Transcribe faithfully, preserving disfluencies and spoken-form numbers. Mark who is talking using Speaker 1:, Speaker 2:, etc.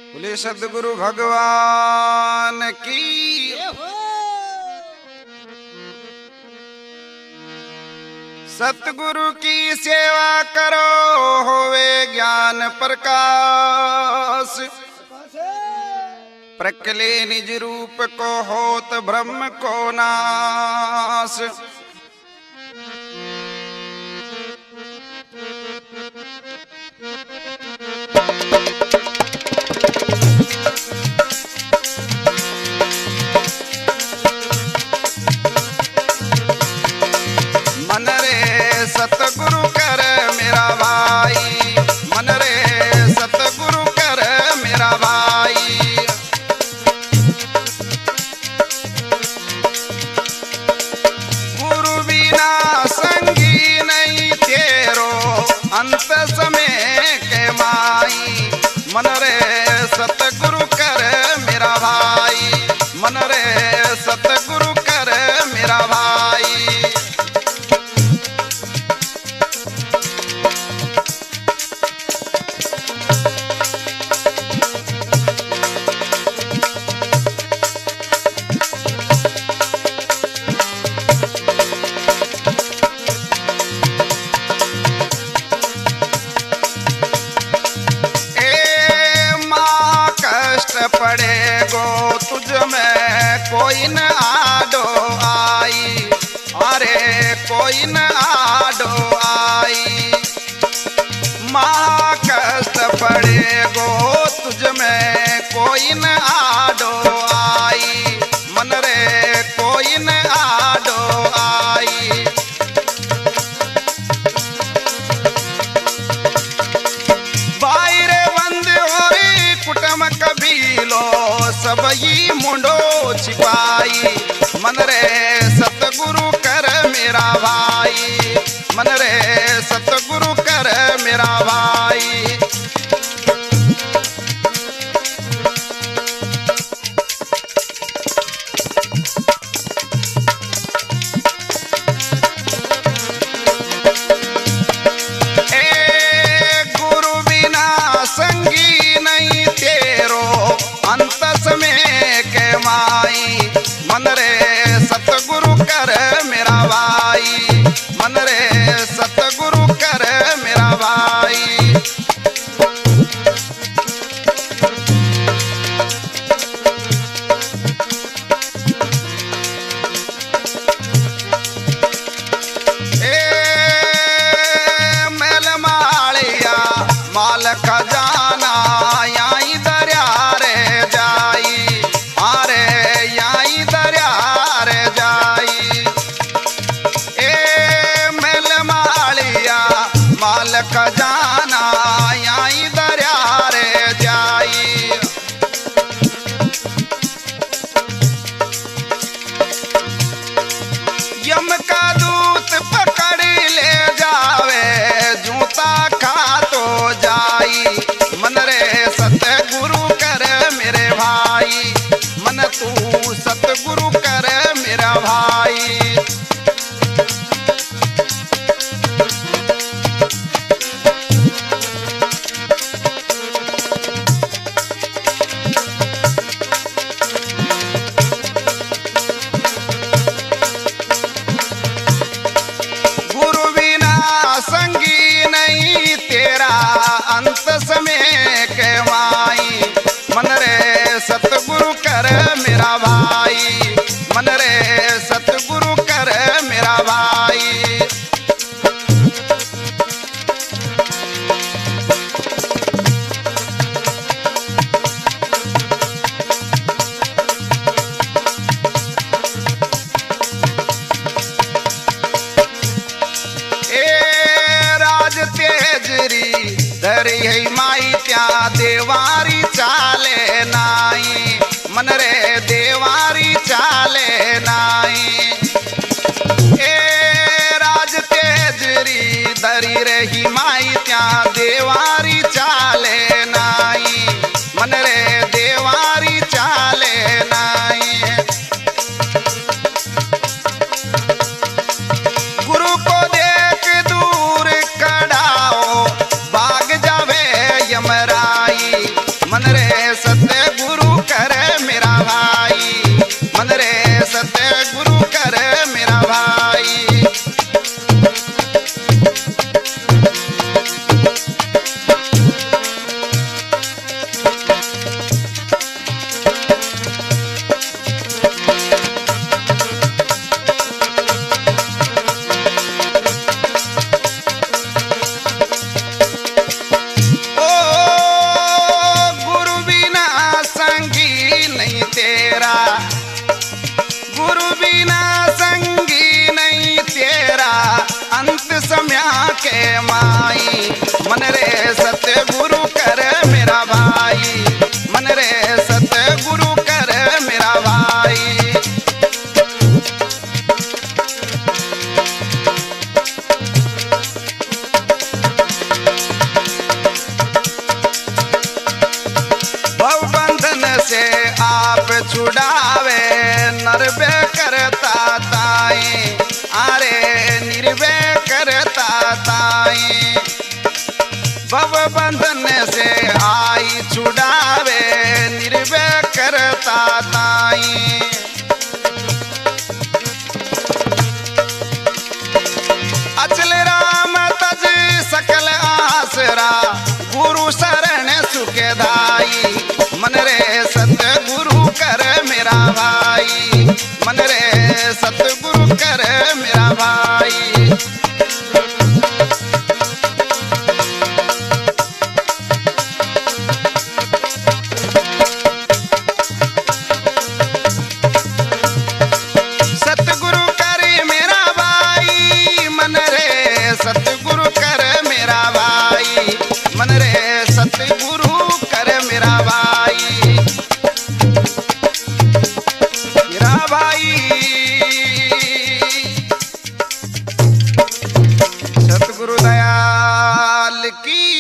Speaker 1: बोले सद्गुरु भगवान की। सतगुरु की सेवा करो होवे ज्ञान प्रकाश, प्रकले निज रूप को होत ब्रह्म को नाश। मन रे सतगुरु कर मेरा भाई, मन रे सतगुरु कर मेरा भाई। गुरु बिना संगी नहीं तेरो अंत समय के माई। मन रे सतगुरु कर मेरा भाई, मन रे सतगुरु कर मेरा भाई। पड़ेगो तुझ में कोई न आडो आई, अरे कोई न आडो आई। महा कष्ट पड़ेगो तुझ में कोई न आडो आई, मन रे कोई न आडो आई। बाहरे बंद होई कुटुम कबीलो सब ही मुंडो छिपाई। मन रे सतगुरु कर मेरा भाई, मन रे सतगुरु कर मेरा भाई। ए गुरु बिना संगी नहीं तेरो अंत समय के माई। मन रे सतगुरु कर मेरा भाई, मन रे सतगुरु कर मेरा भाई। ए मैल मालिया माल खजाना याई दरिया रे जाई, आरे याई दरिया रे जाई। ए मैल मालिया माल खजाना याई दरिया रे जाई। यम का दूत पकड़ ले जावे जूता खा तो जाई। मन रे सतगुरु कर मेरे भाई, मन तू सतगुरु कर मेरा भाई। गुरु बिना संगी नहीं तेरा अंत समय के माई। मन रे सतगुरु कर मेरा भाई, मन रे सतगुरु कर मेरा भाई। धरी है माई त्या देवारी चाले नाई, मन रे देवारी चाले नाई। ए राज तेजरी धरी रही माई त्या देवारी चाले नाई, मन रे देवारी चाले नाई। गुरु को देख दूर कड़ाओ भाग जावे यमराई। मन रे आप छुड़ावे नरबे करता ताई अरे निर्वे करता ताई भव बंधन से आई छुड़ावे निर्वे करता ताई अचल राम तज सकल आसरा गुरु शरण सुखे दाई मन रे सतगुरु कर मेरा भाई मन रे सतगुरु कर मेरा भाई सतगुरु कर मेरा भाई मन रे सतगुरु कर मेरा भाई मन रे सतगुरु कर मेरा भाई मेरा भाई सतगुरु दयाल की